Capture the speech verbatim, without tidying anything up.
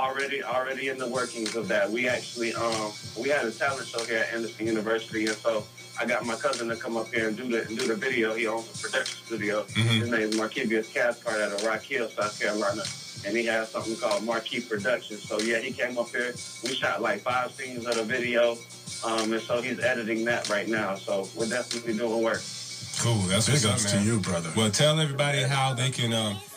already already in the workings of that. We actually um we had a talent show here at Anderson University, and so I got my cousin to come up here and do the and do the video. He owns a production studio. Mm-hmm. His name is Markevius Cathcart out of Rock Hill, South Carolina, and he has something called Marquee Productions. So yeah, he came up here. We shot like five scenes of the video, um, and so he's editing that right now. So we're definitely doing work. Cool. That's Big what's up, ups man. to you, brother. Well, tell everybody how they can um